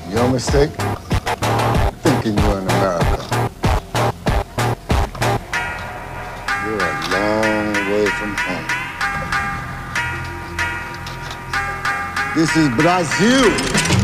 Your mistake? Thinking you're in America. You're a long way from home. This is Brazil.